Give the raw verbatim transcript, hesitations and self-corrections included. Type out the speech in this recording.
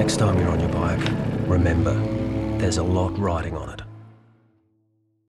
Next time you're on your bike, remember, there's a lot riding on it.